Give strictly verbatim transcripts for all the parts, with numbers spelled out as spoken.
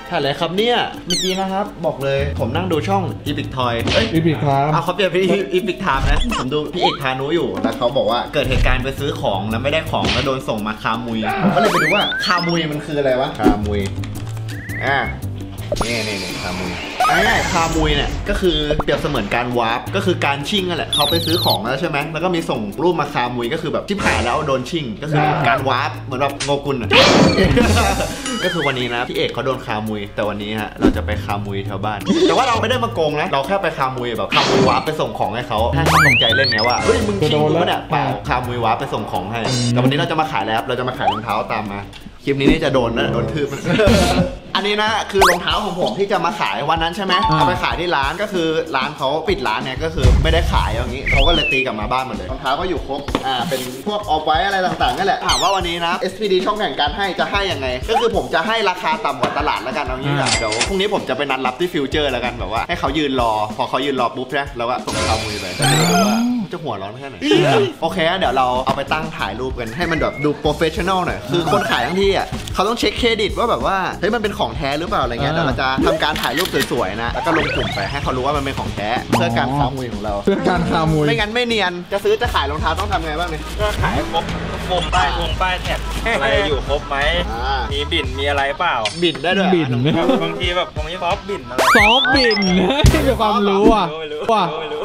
ถ่ายอะไรครับเนี่ยเมื่อกี้นะครับบอกเลยผมนั่งดูช่องอีพิกทอยเอ้ยอีพิกครับเอาเขาเปลี่ยนเป็นอีพิกไทม์นะผมดูพี่เอกพานุอยู่แล้วเขาบอกว่าเกิดเหตุการณ์ไปซื้อของแล้วไม่ได้ของแล้วโดนส่งมาคามุยผมก็เลยไปดูว่าคามุยมันคืออะไรวะคามุยอ่านี่นี่นี่คามุยง่ายๆคามุยเนี่ยก็คือเปรียบเสมือนการวาร์ปก็คือการชิ่งนั่นแหละเขาไปซื้อของแล้วใช่ไหมแล้วก็มีส่งรูปมาคามุยก็คือแบบชิบหายแล้วโดนชิ่งก็คือการวาร์ปเหมือนแบบโงกุลอะก็คือวันนี้นะพี่เอกเขาโดนคามุยแต่วันนี้ฮะเราจะไปคามุยแถวบ้านแต่ว่าเราไม่ได้มาโกงนะเราแค่ไปคามุยแบบคามุยวาร์ปไปส่งของให้เขาให้เขาตกใจเล่นไงว่าเฮ้ยมึงชิ่งกูเนี่ยเปล่าคามุยวาร์ปไปส่งของให้แต่วันนี้เราจะมาขายแล้วเราจะมาขายรองเท้าตามมาคลิปนี้นี่จะโดนนะโดนทืบอันนี้นะคือรองเท้าของผมที่จะมาขายวันนั้นใช่ไหมเอาไปขายที่ร้านก็คือร้านเขาปิดร้านเนี่ยก็คือไม่ได้ขายอย่างนี้เขาก็เลยตีกลับมาบ้านหมดเลยรองเท้าก็อยู่ครบอ่าเป็นพวกออฟไว้อะไรต่างๆนั่นแหละถามว่าวันนี้นะ เอส พี ดี ช่องแห่งการให้จะให้ยังไงก็คือผมจะให้ราคาต่ำกว่าตลาดแล้วกันเอางี้นะเดี๋ยวพรุ่งนี้ผมจะไปนัดรับที่ฟิวเจอร์แล้วกันแบบว่าให้เขายืนรอพอเขายืนรอปุ๊บนะแล้วก็ส่งคามุยไปจะหัวร้อนแค่ไหนโอเคเดี๋ยวเราเอาไปตั้งถ่ายรูปกันให้มันแบบดูโปรเฟชชั่นอลหน่อยคือคนขายทั้งที่อ่ะเขาต้องเช็คเครดิตว่าแบบว่าเฮ้ยมันเป็นของแท้หรือเปล่าอะไรเงี้ยเดี๋ยวเราจะทำการถ่ายรูปสวยๆนะแล้วก็ลงกลุ่มไปให้เขารู้ว่ามันเป็นของแท้เพื่อการคามุยของเราเพื่อการคามุยไม่งั้นไม่เนียนจะซื้อจะขายรองเท้าต้องทำไงบ้างเนี่ยก็ขายครบวงป้ายวงป้ายแท็กอะไรอยู่ครบไหมมีบิ่นมีอะไรเปล่าบิ่นได้ด้วยบิ่นบางทีแบบบางทีซอฟบิ่นอะไรซอฟบิ่นเป็นความรู้อ่ะว่า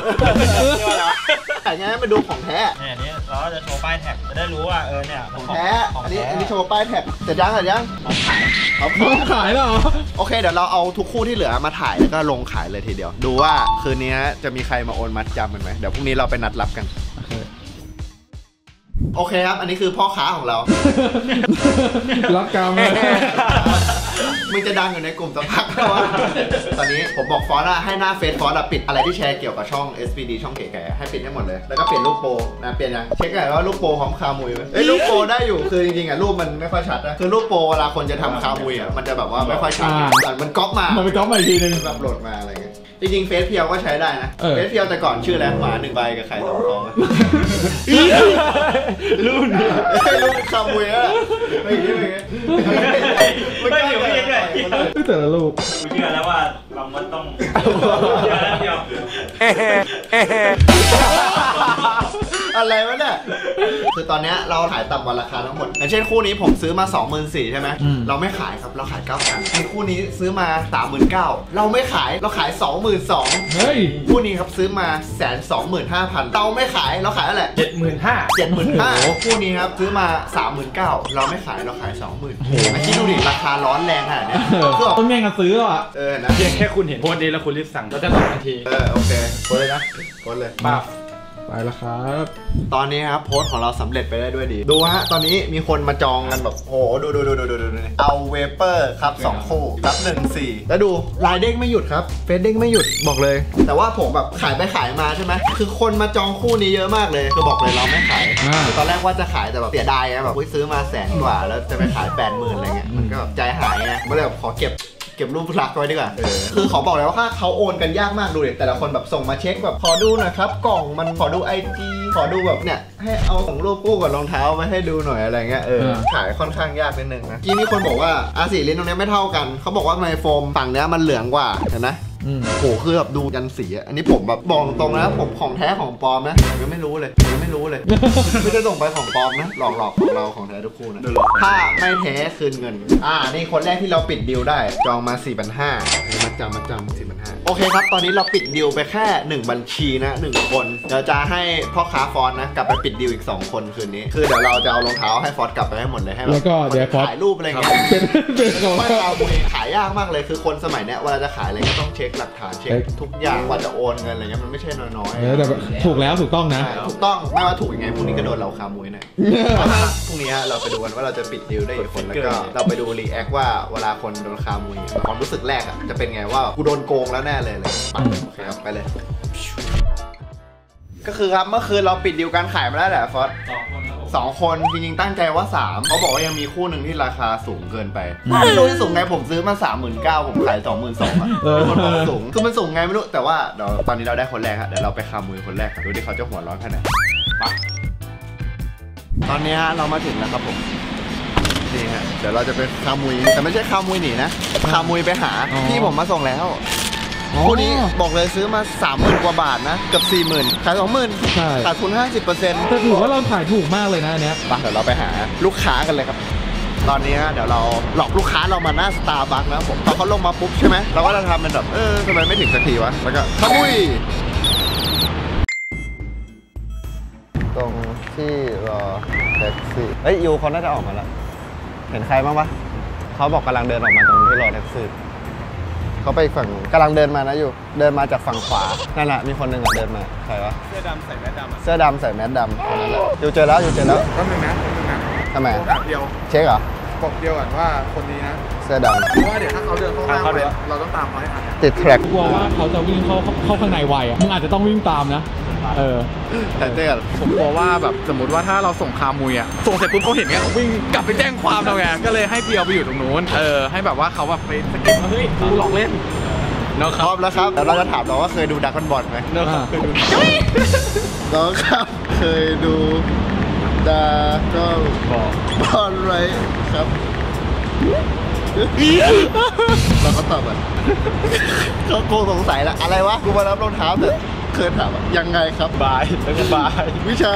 แต่งั้นมาดูของแท้เนี่ยนี้เราจะโชว์ป้ายแท็กจะได้รู้ว่าเออเนี่ยของแท้อันนี้อันนี้โชว์ป้ายแท็กเสร็จยังเสร็จยังขายเขาขายแล้วเหรอโอเคเดี๋ยวเราเอาทุกคู่ที่เหลือมาถ่ายแล้วก็ลงขายเลยทีเดียวดูว่าคืนนี้จะมีใครมาโอนมัดจำกันไหมเดี๋ยวพรุ่งนี้เราไปนัดรับกันโอเคครับอันนี้คือพ่อค้าของเรารับกรรมมึงจะดังอยู่ในกลุ่มสักพักแล้วตอนนี้ผมบอกฟอสอะให้หน้าเฟซฟอสอะปิดอะไรที่แชร์เกี่ยวกับช่อง เอส พี ดี ช่องเก๋ๆให้ปิดให้หมดเลยแล้วก็เปลี่ยนรูปโปรนะเปลี่ยนยังเช็คหน่อยว่ารูปโปรพร้อมคามุยไหมเอ้ยรูปโปรได้อยู่คือจริงๆอะรูปมันไม่ค่อยชัดนะคือรูปโปรเวลาคนจะทำคามุยอะมันจะแบบว่าไม่ค่อยชัดมันก๊อปมามันไปก๊อปมาอีกทีนึงแบบโหลดมาอะไรเงี้ยจริงๆเฟซเพียวก็ใช้ได้นะเฟซเพียวแต่ก่อนชื่อแล้วหมาหนึ่งใบกับไข่สองฟองรุ่นรุ่นคามุยอะไม่ใช่ไม่ไม่อยู่ไม่ใช่แต่ละรูปกูเชื่อแล้วว่าเรามันต้องเชื่อแล้วเดียวอะไรวะเนี่ยคือตอนนี้เราขายต่ำกว่าราคาทั้งหมดอย่างเช่นคู่นี้ผมซื้อมา สองหมื่นสี่พัน ใช่ไหมเราไม่ขายครับเราขาย เก้าพัน ไอ้คู่นี้ซื้อมา สามหมื่นเก้าพัน เราไม่ขายเราขาย สองหมื่นสองพันเฮ้ยคู่นี้ครับซื้อมาแสนสองหมื่นห้าพันเราไม่ขายเราขายอะไรเจ็ดหมื่นห้าพันเจ็ดหมื่นห้าพัน คู่นี้ครับซื้อมา สามหมื่นเก้าพัน เราไม่ขายเราขาย สองหมื่น โอ้โหคิดดูดิราคาร้อนแรงขนาดนี้ต้องแย่งกันซื้ออ่ะเออนะเพียงแค่คุณเห็นโพสต์นี้แล้วคุณรีบสั่งก็จะส่งทันทีเออโอเคกดเลยนะกดเลยปั๊บไปแล้วครับตอนนี้ครับโพสต์ของเราสำเร็จไปได้ด้วยดีดูฮะตอนนี้มีคนมาจองกันแบบโอ้โหดูดูดูดูดูดูเอาเวเปอร์ครับสองคู่รับหนึ่งสี่แล้วดูลายเด้งไม่หยุดครับเฟซเด้งไม่หยุดบอกเลยแต่ว่าผมแบบขายไปขายมาใช่ไหมคือคนมาจองคู่นี้เยอะมากเลยคือบอกเลยเราไม่ขายคือตอนแรกว่าจะขายแต่แบบเสียดายนะแบบซื้อมาแสนกว่าแล้วจะไปขายแปดหมื่นอะไรเงี้ยมันก็ใจหายไงก็เลยแบบขอเก็บเก็บรูปรักไว้ดีกว่าคือขอบอกเลยว่าถ้าเขาโอนกันยากมากดูเลยแต่ละคนแบบส่งมาเช็คแบบขอดูหน่อยครับกล่องมันขอดูไอจีขอดูแบบเนี่ยให้เอาส่งรูปคู่กับรองเท้ามาให้ดูหน่อยอะไรเงี้ยเออขายค่อนข้างยากนิดนึงนะกี้มีคนบอกว่าอาสีลิ้นตรงนี้ไม่เท่ากันเขาบอกว่าไมโฟมฝั่งเนี้ยมันเหลืองกว่าเห็นไหมโหคือแบบดูยันสีอันนี้ผมแบบบอกตรงนะผมของแท้ของปลอมนะผมยังไม่รู้เลยยังไม่รู้เลยไม่ได้ส่งไปของปลอมนะหลอกหลอกของเราของแท้ทุกคู่นะถ้าไม่แท้คืนเงินอ่านี่คนแรกที่เราปิดดีลได้จองมา สี่พันห้าร้อย มาจำมาจำ สี่พันห้าร้อย โอเคครับตอนนี้เราปิดดีลไปแค่หนึ่งบัญชีนะหนึ่งคนเดี๋ยวจะให้พ่อค้าฟอนนะกลับไปปิดดีลอีกสองคนคืนนี้คือเดี๋ยวเราจะเอารองเท้าให้ฟอนกลับไปให้หมดเลยให้แล้วก็เดี๋ยวฟอนถ่ายรูปอะไรเงี้ยไม่เอาขายยากมากเลยคือคนสมัยเนี้ยเวลาจะขายอะไรก็ต้องเช็คหลักฐานเช็คทุกอย่างกว่าจะโอนเงินอะไรเงี้ยมันไม่ใช่น้อยๆแต่ถูกแล้วถูกต้องนะถูกต้องไม่ว่าถูกยังไงพรุ่งนี้ก็โดนเราคามุยหน่อยพรุ่งนี้เราไปดูกันว่าเราจะปิดดีลได้กี่คนแล้วก็เราไปดูรีแอคว่าเวลาคนโดนคามุยความรู้สึกแรกอ่ะจะเป็นไงว่ากูโดนโกงแล้วแน่เลยเลยโอเคครับไปเลยก็คือครับเมื่อคืนเราปิดดีลการขายมาแล้วแหละฟอสสองคนจริงๆตั้งใจว่าสามเขาบอกว่ายังมีคู่หนึ่งที่ราคาสูงเกินไปไม่รู้ที่สูงไงผมซื้อมา สามหมื่นเก้าพัน ผมขาย สองหมื่นสองพัน อ่ะเป็นคนบอกสูงคือมันสูงไงไม่รู้แต่ว่าเดี๋ยวตอนนี้เราได้คนแรกครับเดี๋ยวเราไปคามุยคนแรกดูดิเขาจะหัวร้อนขนาดไหนไปตอนนี้เรามาถึงแล้วครับผมนี่ฮะเดี๋ยวเราจะเป็นคามุยแต่ไม่ใช่คามุยหนีนะคามุยไปหาพี่ผมมาส่งแล้วคู่นี้บอกเลยซื้อมาสามหมื่นกว่าบาทนะเกือบสี่หมื่นขายสองหมื่นขาดทุนห้าสิบเปอร์เซ็นต์แต่ถือว่าเราขายถูกมากเลยนะอันเนี้ยไปเดี๋ยวเราไปหาลูกค้ากันเลยครับตอนนี้เดี๋ยวเราหลอกลูกค้าเรามาหน้าสตาร์บัคนะผมพอเขาลงมาปุ๊บใช่ไหมเราก็จะทำเป็นแบบเออทำไมไม่ถึงสักทีวะแล้วก็ขมุยตรงที่รอแท็กซี่เฮ้ยยูเขาน่าจะออกมาแล้วเห็นใครบ้างปะเขาบอกกำลังเดินออกมาตรงที่รอแท็กซี่เขาไปฝั่งกำลังเดินมานะอยู่เดินมาจากฝั่งขวานั่นแหละมีคนหนึ่งเดินมาใครวะเสื้อดำใส่แมสดำเสื้อดำใส่แมสดำคนนั้นแหละอยู่เจอแล้วอยู่เจอแล้วก็นึงนะนึงนะทำไมแบบเดียวเช็คเหรอบอกเดียวก่อนว่าคนนี้นะเสื้อดำเพราะว่าเดี๋ยวถ้าเขาเดินเข้าข้างไปเราต้องตามเขาให้ทันติดแทร็กกลัวว่าเขาจะวิ่งเข้าเข้าข้างในไวอ่ะมึงอาจจะต้องวิ่งตามนะเออแต่เต้นผมกลัวว่าแบบสมมติว่าถ้าเราส่งคามุยอ่ะส่งเสร็จปุ๊บเขาเห็นเงี้ยวิ่งกลับไปแจ้งความเราไงก็เลยให้เพียวไปอยู่ตรงนู้นเออให้แบบว่าเขาแบบไปสกิปเฮ้ยกูหลอกเล่นเนาะครับแล้วครับแล้วเราจะถามเราว่าเคยดูดักกันบอลไหมเนาะครับเคยดูน้องครับเคยดูดาก็บอลไรครับเราก็ตอบแบบเขาโกงสงสัยละอะไรวะกูมารับรองเท้าแต่เคยถามยังไงครับบายแล้วก็บายวิชา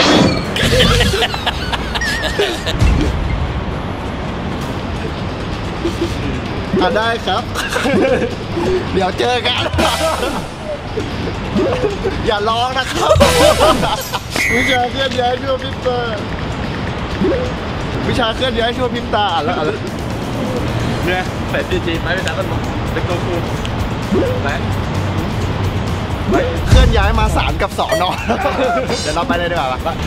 อ่ะได้ครับเดี๋ยวเจอกันอย่าร้องนะครับวิชาเคลื่อนย้ายชั่วพริบตาวิชาเคลื่อนย้ายชั่วพริบตาแล้วอะไรเนี่ยใส่จีจีไปไปนะมันเป็นโกคูไปเคลื่อนย้ายมาศาลกับสอนอเดี๋ยวเราไปเลยดีกว่าปะ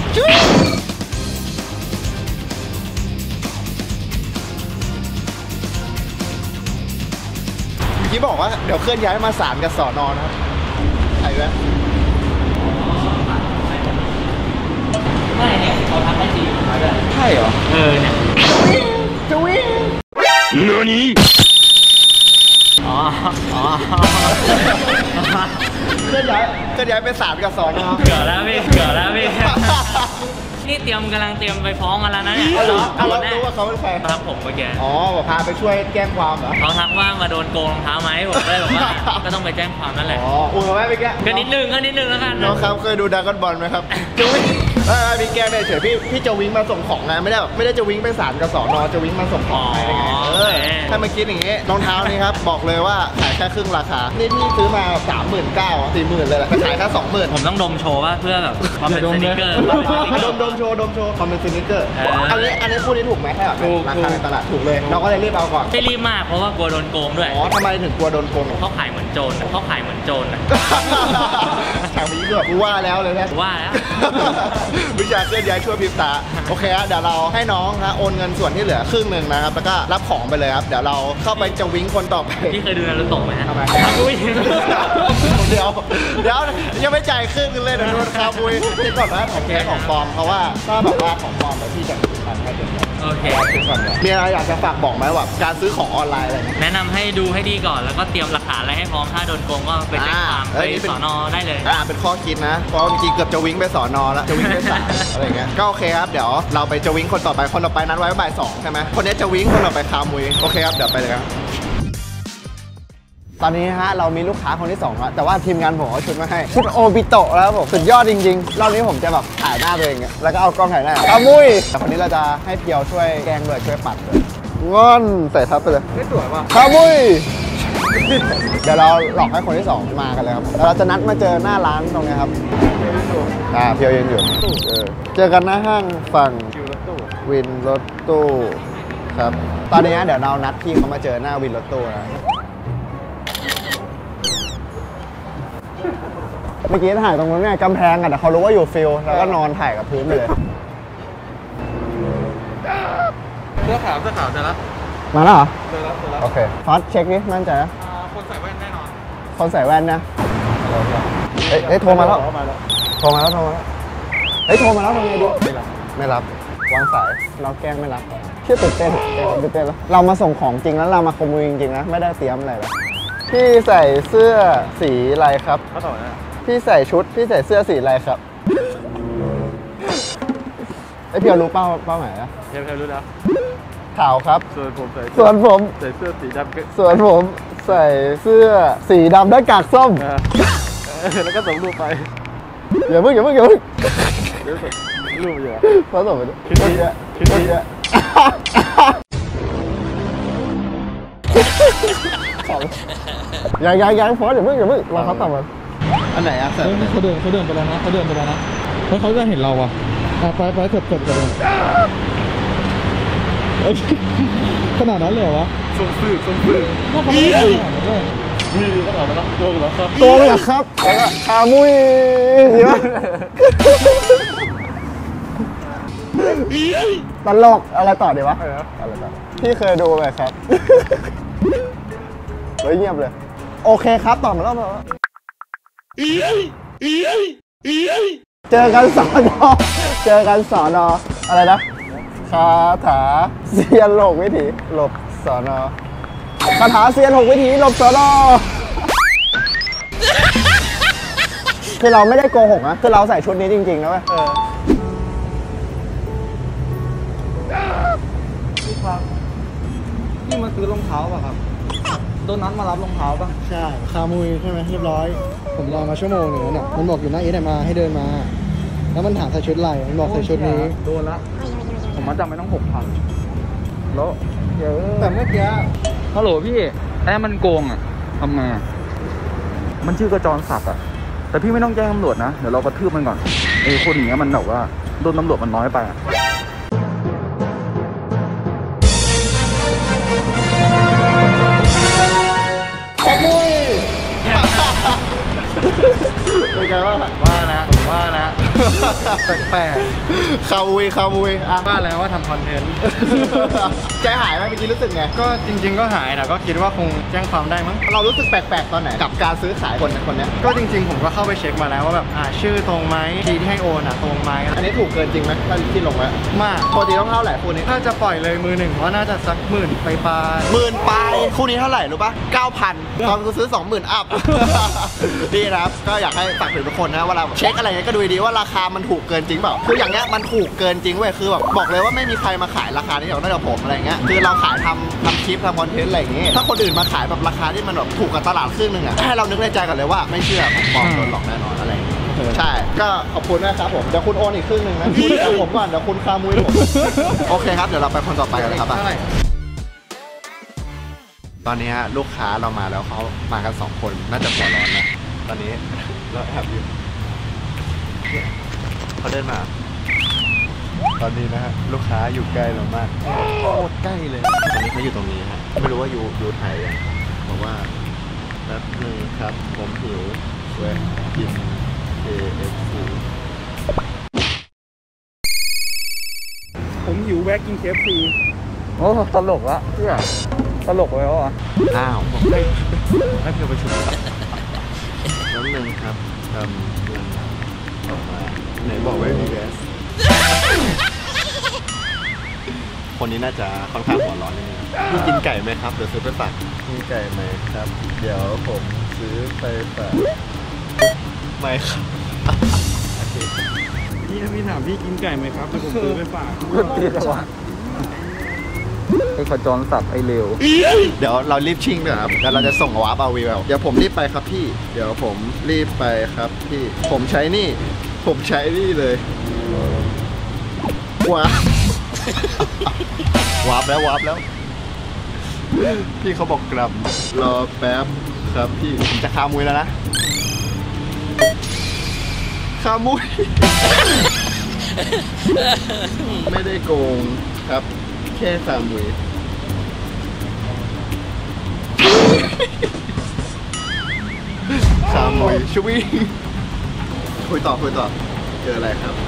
เมื่อกี้บอกว่าเดี๋ยวเคลื่อนย้ายมาศาลกับสอนอนะครับใช่ไหมไม่เนี่ยเขาทำได้จริงใช่เหรอเออเนี่ยจะวิ่งโน่นี่อ๋ออ๋อเคลื่อนย้ายเคลื่อนย้ายไปศาลกับสอนอเกือบแล้วพี่เกือบแล้วพี่นี่เตรียมกำลังเตรียมไปฟ้องกันแล้วนะเนี่ยเหรอเรารู้ว่าเขาเป็นใครครับผมเมื่อกี้อ๋อบอกพาไปช่วยแจ้งความเหรอเขาทักว่ามาโดนโกงรองเท้าไหมผมก็เลยบอกว่าก็ต้องไปแจ้งความนั่นแหละอ๋ออุ้ยมาไปแก้ก็นิดนึงก็นิดนึงแล้วกันน้องครับเคยดูดราก้อนบอลไหมครับจะวิ่งเออพี่แกเนี่ยเฉยพี่พี่จะวิ่งมาส่งของไงไม่ได้แบบไม่ได้จะวิ่งไปศาลกับสอนอจะวิ่งมาส่งของอะไรไงเออถ้ามาคิดอย่างงี้รองเท้านี่ครับบอกเลยว่าขายแค่ครึ่งราคานี่พี่ซื้อมาสามหมื่นเก้าสี่หมื่นเลยแหละขายแค่สองหมื่นผมต้องดมโชว์ว่าเพื่อแบบความเป็นสนิเกอร์ดมดมโชว์ดมโชว์ความเป็นสนิเกอร์อันนี้อันนี้พูดนี้ถูกไหมใช่หรอราคาในตลาดถูกเลยเราก็เลยรีบเอาก่อนไม่รีบมากเพราะว่ากลัวโดนโกงด้วยอ๋อทำไมถึงกลัวโดนโกงเขาขายเหมือนโจรเขาขายเหมือนโจรนะทางนี้ก็แบบว่าแล้วเลยนะว่าแล้ววิชาเคลื่อนย้ายช่วยพิมพ์ตาโอเคครับเดี๋ยวเราให้น้องนะโอนเงินส่วนที่เหลือครึ่งหนึ่งนะครับแล้วก็รับของไปเลยครับเดี๋ยวเราเข้าไปจะวิ่งคนต่อไปพี่เคยดูนารูโตะไหมทำไมเดี๋ยวเดี๋ยวยังไม่จ่ายครึ่งเลยเดี๋ยวโดนคาบุยที่ก่อนว่าของแท้ของปลอมเพราะว่าถ้าแบบว่าของปลอมแล้วพี่จะทำให้เดือดร้อนโอเคมีอะไรอยากจะฝากบอกไหมว่าการซื้อของออนไลน์อะไรแนะนำให้ดูให้ดีก่อนแล้วก็เตรียมหลักฐานอะไรให้พร้อมถ้าโดนโกงก็ไปแจ้งความไปสอนอได้เลยอ่าเป็นข้อคิดนะเพราะจริงๆเกือบจะวิ่งไปสอนอแล้วจะวิ่งไปศาลอะไรเงี้ยก็โอเคครับเดี๋ยวเราไปจะวิ่งคนต่อไปคนต่อไปนัดไว้บ่ายสองใช่ไหมคนนี้จะวิ่งคนต่อไปคามุยโอเคครับเดี๋ยวไปเลยครับตอนนี้ฮะเรามีลูกค้าคนที่สองแล้วแต่ว่าทีมงานผมเอาชุดมาให้ชุดโอบิโตะแล้วผมสุดยอดจริงๆรอบนี้ผมจะแบบถ่ายหน้าตัวเองแล้วก็เอากล้องถ่ายหน้าคามุยแต่คนนี้เราจะให้เพียวช่วยแกงด้วยช่วยปัดด้วยงอนใส่ทับไปเลยไม่สวยป่ะคามุยเดี๋ยวเราหลอกให้คนที่สองมากันเลยครับแล้วเราจะนัดมาเจอหน้าร้านตรงนี้ครับอ่าเพียวยืนอยู่เจอกันหน้าห้างฝั่งวินรถตู้ครับตอนนี้เดี๋ยวเรานัดพี่เขามาเจอหน้าวินรถตู้นะเมื่อกี้ถ่ายตรงนั้นไงกำแพงอ่ะแต่เขารู้ว่าอยู่ฟิลแล้วก็นอนถ่ายกับพื้นไปเลยเสื้อขาวเสื้อขาวเจอแล้วมาแล้วเหรอเจอแล้วเจอแล้วโอเคฟอสเช็คดิมั่นใจนะคนใส่แว่นแน่นอนคนใส่แว่นนะเอ้ยโทรมาแล้วโทรมาแล้วโทรมาแล้วเฮ้ยโทรมาแล้วทำไงดีไม่รับวางสายเราแกล้งไม่รับเชื่อตื่นเต้นตื่นเต้นแล้วเรามาส่งของจริงแล้วเรามาขโมยจริงๆนะไม่ได้เตรียมอะไรเลยพี่ใส่เสื้อสีอะไรครับเขาต่อนะพี่ใส่ชุดพี่ใส่เสื้อสีอะไรครับไอเพียวรู้เป้าเป้าไหนอะเพียวเพียวรู้แล้วขาวครับส่วนผมใส่ส่วนผมใส่เสื้อสีดำส่วนผมใส่เสื้อสีดำหน้ากากส้มแล้วก็ส่งรูปไปอย่าเพิ่งอย่าเพิ่งอย่าเพิ่งเดี๋ยวส่งรูปอยู่อ่ะพอส่งไปคลิปนี้คลิปนี้ยังยังยังฟอสอย่าเพิ่งอย่าเพิ่งรอเขาตอบมาอันไหนอะเสร็จเฮ้ยเขาเดินเขาเดินไปแล้วนะเขาเดินไปแล้วนะเฮ้ยเขาจะเห็นเราอ่ะอ่ะไปไปเถิดเถิดเถิดเอ้ยขนาดนั้นเลยเหรอวะส่งสื่อส่งสื่อว่าเขาไม่ได้ขนาดนั้นเลยมีก็ตอบมาแล้วโกงเหรอครับโกงเหรอครับแล้วก็ขามุยเยอะตลกอะไรต่อดีวะอะไรต่อพี่เคยดูไหมครับเฮ้ยเงียบเลยโอเคครับตอบมาแล้วมาแล้วเจอกันสอนอเจอกันสอนออะไรนะคาถาเซียนหลบวิถีหลบสอนอคาถาเซียนหกวิถีหลบสอนอคือเราไม่ได้โกหกนะคือเราใส่ชุดนี้จริงๆนะเว้ยนี่มันคือรองเท้าป่ะครับโดนนัดมารับรองเท้าป่ะใช่คามุยใช่ไหมเรียบร้อย ผมรอมาชั่วโมงหนึ่งแล้วเนี่ยมันบอกอยู่หน้าเอสมาให้เดินมา แล้วมันถามใส่ชุดอะไรมันบอกใส่ชุดนี้โดนละผมมาจำไม่ต้องหกพันแล้วเดี๋ยวแต่เมื่อกี้ฮัลโหลพี่ไอ้มันโกงอ่ะทำไงอะมันชื่อกระจรศักดิ์อ่ะแต่พี่ไม่ต้องแจ้งตำรวจนะเดี๋ยวเรากระทืบมันก่อนไอ้คนอย่างเงี้ยมันแบบว่าโดนตำรวจมันน้อยไปอ่ะเป็นไงบ้างว่านะผมว่านะแปลกคามุยคามุยอ่ะๆว่าแล้วว่าทำคอนเทนต์ใจหายไหมเมื่อกี้รู้สึกไงก็จริง ๆ ก็หายนะก็คิดว่าคงแจ้งความได้มั้งเรารู้สึกแปลกๆตอนไหนกับการซื้อขายคนคนเนี้ยก็จริง ๆ ผมก็เข้าไปเช็คมาแล้วว่าแบบอ่าชื่อตรงไหมทีที่ให้โอนอ่ะตรงไหมอันนี้ถูกเกินจริงไหมที่ลงไว้มากปกติต้องเท่าไหร่คู่นี้ถ้าจะปล่อยเลยมือหนึ่งว่าน่าจะสักหมื่นไปปลายหมื่นปลายคู่นี้เท่าไหร่รู้ป่ะเก้าพันตอนกูซื้อสองหมื่นอัพ ดีนะครับก็อยากให้ฝากถึงทุกคนนะเวลาเช็คอะไรเงี้ยก็ดูดีว่าราคามันถูกเกินจริงเปล่าคืออย่างเงี้ยมันถูกเกินจริงเว้ยคือแบบบอกเลยว่าไม่มีใครมาขายราคานี้หรอกนอกจากผมอะไรเงี้ยคือเราขายทำทำคลิปทำคอนเทนต์อะไรอย่างเงี้ยถ้าคนอื่นมาขายแบบราคาที่มันแบบถูกกว่าตลาดครึ่งนึงอ่ะให้เรานึกในใจก่อนเลยว่าไม่เชื่อผมปลอมโดนหลอกแน่นอนอะไรอย่างเงี้ยใช่ก็ขอบคุณนะครับผมเดี๋ยวคุณโอนอีกครึ่งนึงนะคุณกับผมก่อนเดี๋ยวคุณคามุยผมโอเคครับเดี๋ยวเราไปคนต่อไปกันเลยครับ ตอนนี้ลูกค้าเรามาแล้วเขามากันสองคนน่าจะหัวร้อนนะตอนนี้เราแอบอยู่เขาเดินมา ตอนนี้นะฮะลูกค้าอยู่ใกล้เรามากโคตรใกล้เลยตอนนี้เขาอยู่ตรงนี้ฮะไม่รู้ว่าอยู่อยู่ไทยอ่ะบอกว่าแป๊บนึงครับผมหิวแวะกิน เค เอฟ ซีผมหิวแวะกินเคฟซีโอ้ตลกละเพื่อตลกเลยวะอ้าวผมให้ให้เพื่อนประชุมน้ำหนึ่งครับทำเงินออกมาไหนบอกว่ามีแก๊สคนนี้น่าจะค่อนข้างหัวร้อนนิดนึงพี่กินไก่ไหมครับเดี๋ยวซื้อไปฝากกินไก่ไหมครับ เดี๋ยวผมซื้อไปฝากไม่ครับโอเคพี่ถ้าพี่ถามพี่กินไก่ไหมครับเดี๋ยวผมซื้อไปฝากก็ตีแล้ววะไอ้ขจรศัพท์ไอ้เร็วเดี๋ยวเรารีบชิ่งด้วยครับเดี๋ยวเราจะส่งวาร์ปเอาวีแววเดี๋ยวผมรีบไปครับพี่ เดี๋ยวผมรีบไปครับพี่ ผมใช้นี่ ผมใช้นี่เลยว้าววาร์ปแล้ววาร์ปแล้ว พี่เขาบอกกลับรอแป๊บครับพี่ผมจะคามุยแล้วนะคามุย ไม่ได้โกงครับแค่คามุยคามุยช่วยคุยต่อคุยต่อเจออะไรครับ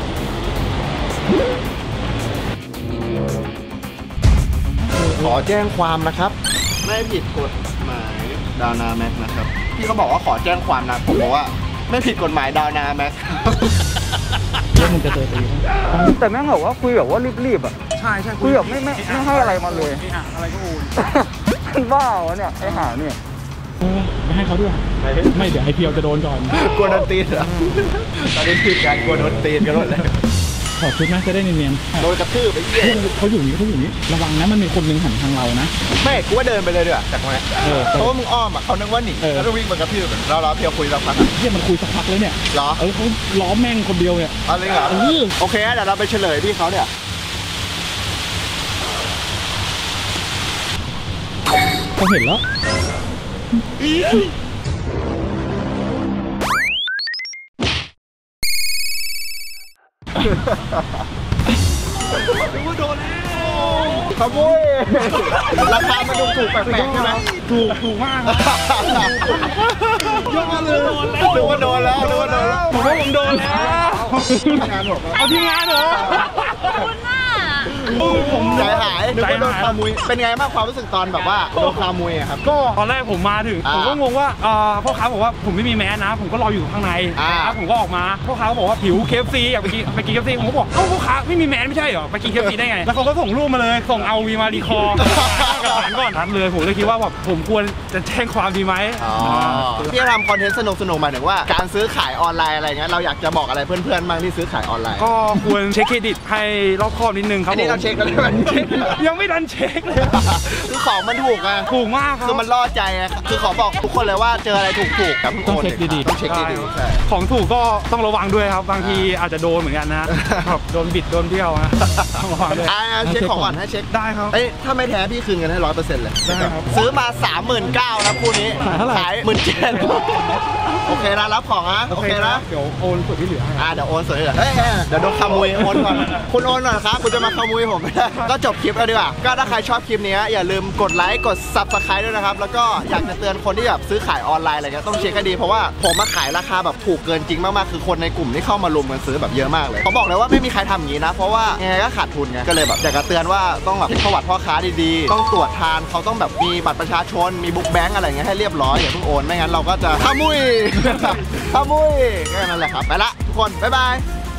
ขอแจ้งความนะครับ ไม่ผิดกฎหมายดาวนาแม็กนะครับพี่เขาบอกว่าขอแจ้งความนะผมบอกว่าไม่ผิดกฎหมายดาวนาแม็กแล้วมึงจะเจอตีแต่แม่งบอกว่าคุยแบบว่ารีบๆอ่ะใช่ใช่คุยแบบไม่ไม่ไม่ให้อะไรมาเลยอ่ะอะไรก็โอนมันบ้าวะเนี่ยไอ้ห่าเนี่ยเออไม่ให้เขาด้วยไม่เดี๋ยวไอเพียวจะโดนก่อนกลัวโดนตีนเหรอตอนนี้คือการกลัวโดนตีนกันหมดเลยถอดชุดนะจะได้เนียนโดนกระทืบไปเยี่ยๆเขาอยู่นี่เขาอยู่นี่ระวังนะมันมีคนนึงหันทางเรานะไม่กูว่าเดินไปเลยเดี๋ยวจากตรงนี้เออเพราะว่ามึงอ้อมอ่ะเขานึกว่าหนีเออแล้วก็วิ่งมากระทืบเราเราเพียวคุยสักพักเฮียมันคุยสักพักเลยเนี่ยเหรอเออเขาล้อมแม่งคนเดียวเนี่ยเอาเลยเหรอเออโอเคเดี๋ยวเราไปเฉลยพี่เขาเนี่ยเขาเห็นแล้วขโมยราคามันดูถูกแปลกๆใช่ไหมถูกถูกมากครับยอดเลยรู้ว่าโดนแล้วรู้ว่าโดนแล้วผมว่าผมโดนแล้วเอาที่งานเหรอผมใจหายนึกว่าโดนขโมยเป็นไงบ้างความรู้สึกตอนแบบว่าโดนขโมยอะครับก็ตอนแรกผมมาถึงอ่าผมก็งงว่าเอ่อพ่อค้าบอกว่าผมไม่มีแมสนะ ผมก็รออยู่ข้างในอ่าแล้วผมก็ออกมาพ่อค้าก็บอกว่าหิวเคฟซีอยากไปกินไปกินเคฟซีผมก็บอกเอ้าพ่อค้าไม่มีแมสไม่ใช่เหรอไปกินเคฟซีได้ไงแล้วเขาก็ส่งรูปมาเลยส่งเอาวีมารีคอร์กับฐานก่อนทัดเลยผมเลยคิดว่าแบบผมควรจะแจ้งความดีไหมพี่ทำคอนเทนต์สนุกสนุกๆหมายถึงว่าการซื้อขายออนไลน์อะไรเงี้ยเราอยากจะบอกอะไรเพื่อนๆบ้างที่ซื้อขายออนไลน์ก็ควรเช็คเครดิตให้รอบคอบนิดนึงครับอันนี้เราเช็คกันเลยมันเช็คยังไม่ทันเช็คเลยคือของมันถูกอะถูกมากครับคือมันล่อใจอะคือขอบอกทุกคนเลยว่าเจออะไรถูกๆกับต้องเช็คดีๆต้องเช็คดีๆใช่ของถูกก็ต้องระวังด้วยครับบางทีอาจจะโดนเหมือนกันนะครับโดนบิดโดนเบี้ยวนะต้องระวังด้วยอ่าเช็คของก่อนให้เช็คได้ครับเอ้ยถ้าไม่แท้พี่คืนเงินให้ร้อยเปอร์เซ็นต์เลยได้ครับซื้อมาสามหมื่นเก้านะคู่นี้ขายเท่าไหร่ขายหมื่นเจ็ดโอเคนะรับของนะโอเคนะเดี๋ยวโอนส่วนที่เหลือให้อ่าเดี๋ยวโอนส่วนนี้เหรอเฮ้ยเดี๋ยวโดนขโมยโอนก่อนคุณโอนหน่อยครับคุณจะมาขโมยผมไม่ได้ก็จบคลิปแล้วดีกว่าก็ถ้าใครชอบคลิปนี้อย่าลืมกดไลค์กด ซับสไครบ์ ด้วยนะครับแล้วก็อยากจะเตือนคนที่แบบซื้อขายออนไลน์อะไรเงี้ยต้องเช็คให้ดีเพราะว่าผมมาขายราคาแบบถูกเกินจริงมากๆคือคนในกลุ่มที่เข้ามารุมกันซื้อแบบเยอะมากเลยเขาบอกเลยว่าไม่มีใครทำอย่างนี้นะเพราะว่ายังไงก็ขาดทุนไงก็เลยแบบอยากจะเตือนว่าต้องแบบเช็คประวัติพ่อค้าดีๆต้องตรวจทานเขาต้องแบบมีบัตรประชาชนมีบุ๊กแบงก์อะไรเงี้ยให้เรียบร้อยอย่าเพิ่งโอนไม่งั้นเราก็จะขโมยขโมยแค่นั้นแหละครับไปละทุกคนบ๊ายบาย